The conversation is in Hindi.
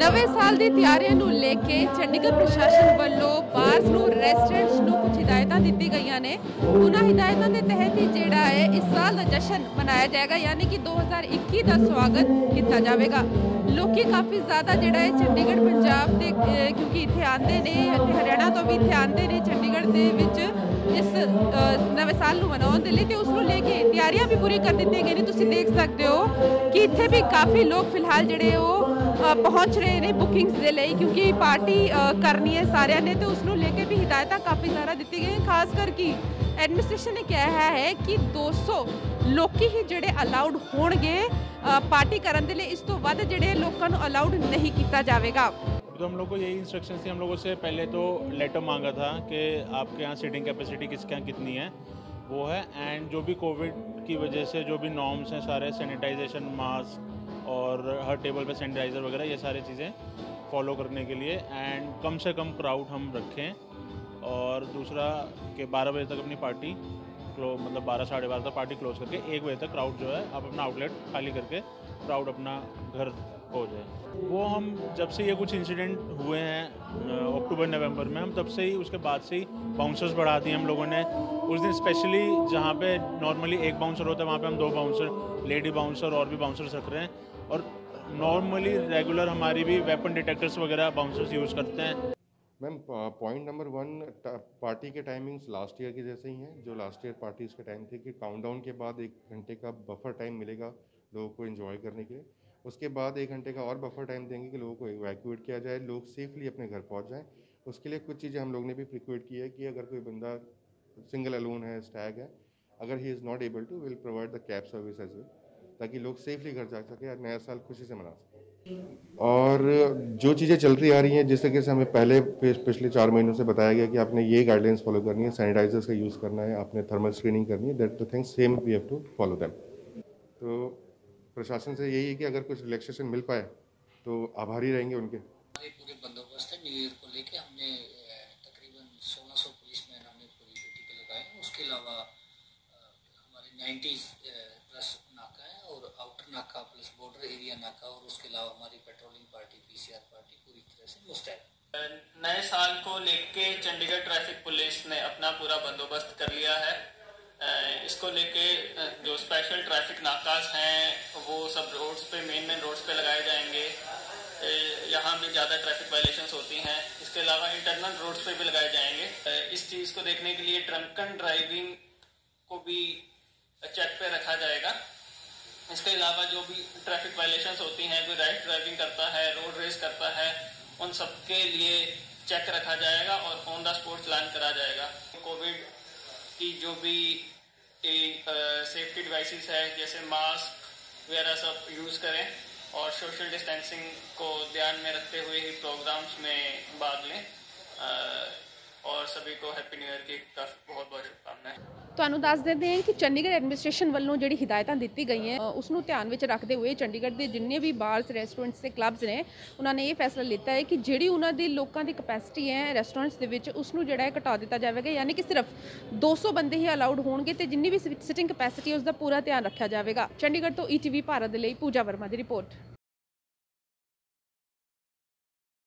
ਨਵੇਂ ਸਾਲ ਦੀ ਤਿਆਰੀਆਂ ਨੂੰ ਲੈ ਕੇ ਚੰਡੀਗੜ੍ਹ ਪ੍ਰਸ਼ਾਸਨ ਵੱਲੋਂ ਬਾਰਸ ਨੂੰ ਰੈਸਟੋਰੈਂਟਸ ਨੂੰ ਕੁਝ ਹਿਦਾਇਤਾਂ ਦਿੱਤੀ ਗਈਆਂ ਨੇ। ਉਹਨਾਂ ਹਿਦਾਇਤਾਂ ਦੇ ਤਹਿਤ ਹੀ ਜਿਹੜਾ ਹੈ ਇਸ ਸਾਲ ਦਾ ਜਸ਼ਨ ਮਨਾਇਆ ਜਾਏਗਾ, यानी कि 2021 ਦਾ ਸਵਾਗਤ ਕੀਤਾ ਜਾਵੇਗਾ। ਲੋਕੀ ਕਾਫੀ ਜ਼ਿਆਦਾ ਜਿਹੜਾ ਹੈ ਚੰਡੀਗੜ੍ਹ ਪੰਜਾਬ ਦੇ ਕਿਉਂਕਿ ਇੱਥੇ ਆਉਂਦੇ ਨੇ ਅਤੇ ਹਰਿਆਣਾ ਤੋਂ ਵੀ ਇੱਥੇ ਆਉਂਦੇ ਨੇ ਚੰਡੀਗੜ੍ਹ ਦੇ ਵਿੱਚ इस नवे साल मनाने के लिए, तो उसको लेके तैयारियां भी पूरी कर दी गई ने। तुसीं देख सकते हो कि इत्थे भी काफ़ी लोग फिलहाल जिहड़े वो पहुँच रहे हैं बुकिंग्स के लिए, क्योंकि पार्टी करनी है सारे ने, तो उसको लेके भी हिदायत काफ़ी ज़्यादा दी गई। खास करके एडमिनिस्ट्रेशन ने कहा है कि 200 लोग ही जिहड़े अलाउड होणगे पार्टी करने के लिए, इस तो वध जिहड़े लोकां नूं अलाउड नहीं किया जाएगा। तो हम लोग को यही इंस्ट्रक्शन थी। हम लोगों से पहले तो लेटर मांगा था कि आपके यहाँ सीटिंग कैपेसिटी किसके यहाँ कितनी है वो है, एंड जो भी कोविड की वजह से जो भी नॉर्म्स हैं सारे, सैनिटाइजेशन, मास्क और हर टेबल पे सैनिटाइज़र वगैरह, ये सारी चीज़ें फॉलो करने के लिए, एंड कम से कम क्राउड हम रखें। और दूसरा कि 12 बजे तक अपनी पार्टी मतलब 12 साढ़े 12 तक पार्टी क्लोज करके 1 बजे तक क्राउड जो है आप अपना आउटलेट खाली करके क्राउड अपना घर हो जाए। वो हम जब से ये कुछ इंसिडेंट हुए हैं अक्टूबर नवंबर में, हम तब से ही उसके बाद से ही बाउंसर्स बढ़ा दिए हम लोगों ने। उस दिन स्पेशली जहाँ पे नॉर्मली एक बाउंसर होता है वहाँ पे हम 2 बाउंसर, लेडी बाउंसर और भी बाउंसर्स रख रहे हैं। और नॉर्मली रेगुलर हमारी भी वेपन डिटेक्टर्स वगैरह बाउंसर्स यूज़ करते हैं। मैम पॉइंट नंबर 1, पार्टी के टाइमिंग्स लास्ट ईयर के जैसे ही हैं। जो लास्ट ईयर पार्टीज़ के टाइम थे कि काउंटडाउन के बाद 1 घंटे का बफर टाइम मिलेगा लोगों को एंजॉय करने के लिए। उसके बाद 1 घंटे का और बफर टाइम देंगे कि लोगों को इवैक्यूएट किया जाए, लोग सेफली अपने घर पहुंच जाएं। उसके लिए कुछ चीज़ें हम लोग ने भी प्रिक्वेट की है कि अगर कोई बंदा सिंगल अलोन है, स्टैग है, अगर he is not able to, will provide the cab service as well, ताकि लोग सेफली घर जा सके और नया साल खुशी से मना सकें। और जो चीज़ें चल रही आ रही हैं, जिस तरीके से हमें पहले पिछले 4 महीनों से बताया गया कि आपने ये गाइडलाइंस फॉलो करनी है, सैनिटाइजर्स का यूज़ करना है, आपने थर्मल स्क्रीनिंग करनी है, that the things same we have to follow them. तो प्रशासन से यही है कि अगर कुछ रिलैक्सेशन मिल पाए तो आभारी रहेंगे उनके। हमारे पूरे बंदोबस्त है। न्यू ईयर को लेके हमने तकरीबन 1600 पुलिसमैन हमने पूरी ड्यूटी पे लगाए हैं। उसके अलावा हमारे 90 प्लस नाका है और आउटर नाका प्लस बॉर्डर एरिया नाका, और उसके अलावा हमारी पेट्रोलिंग पार्टी, पीसीआर पार्टी पूरी तरह से मुस्तैद। नए साल को लेके चंडीगढ़ ट्रैफिक पुलिस ने अपना पूरा बंदोबस्त कर लिया है। इसको लेके जो स्पेशल ट्रैफिक नाकास हैं वो सब रोड्स पे, मेन रोड्स पे लगाए जाएंगे। यहाँ भी ज़्यादा ट्रैफिक वायलेशंस होती हैं। इसके अलावा इंटरनल रोड्स पे भी लगाए जाएंगे। इस चीज़ को देखने के लिए ड्रंकन ड्राइविंग को भी चेक पे रखा जाएगा। इसके अलावा जो भी ट्रैफिक वायलेशंस होती हैं, कोई रैश ड्राइविंग करता है, रोड रेस करता है, उन सब के लिए चेक रखा जाएगा और ऑन द स्पॉट चालान करा जाएगा। कोविड की जो भी सेफ्टी डिवाइसेस है जैसे मास्क वगैरह सब यूज़ करें और सोशल डिस्टेंसिंग को ध्यान में रखते हुए ही प्रोग्राम्स में भाग लें। और सभी को हैप्पी न्यू ईयर की बहुत बहुत शुभकामनाएं। ਤੁਹਾਨੂੰ ਦੱਸ ਦਿੰਦੇ ਹਾਂ ਕਿ ਚੰਡੀਗੜ੍ਹ ਐਡਮਿਨਿਸਟ੍ਰੇਸ਼ਨ ਵੱਲੋਂ ਜਿਹੜੀ ਹਿਦਾਇਤਾਂ ਦਿੱਤੀ ਗਈਆਂ ਉਸ ਨੂੰ ਧਿਆਨ ਵਿੱਚ ਰੱਖਦੇ ਹੋਏ ਚੰਡੀਗੜ੍ਹ ਦੇ ਜਿੰਨੇ ਵੀ ਬਾਰਸ, ਰੈਸਟੋਰੈਂਟਸ ਤੇ ਕਲੱਬਸ ਨੇ, ਉਹਨਾਂ ਨੇ ਇਹ ਫੈਸਲਾ ਲਿੱਤਾ ਹੈ ਕਿ ਜਿਹੜੀ ਉਹਨਾਂ ਦੀ ਲੋਕਾਂ ਦੀ ਕਪੈਸਿਟੀ ਹੈ ਰੈਸਟੋਰੈਂਟਸ ਦੇ ਵਿੱਚ, ਉਸ ਨੂੰ ਜਿਹੜਾ ਹੈ ਘਟਾ ਦਿੱਤਾ ਜਾਵੇਗਾ, यानी कि सिर्फ 200 ਬੰਦੇ ਹੀ ਅਲਾਉਡ ਹੋਣਗੇ ਤੇ ਜਿੰਨੀ ਵੀ ਸਿਟਿੰਗ ਕਪੈਸਿਟੀ ਉਸ ਦਾ ਪੂਰਾ ਧਿਆਨ ਰੱਖਿਆ ਜਾਵੇਗਾ। ਚੰਡੀਗੜ੍ਹ ਤੋਂ ETV ਭਾਰਤ ਦੇ ਲਈ ਪੂਜਾ ਵਰਮਾ ਦੀ ਰਿਪੋਰਟ।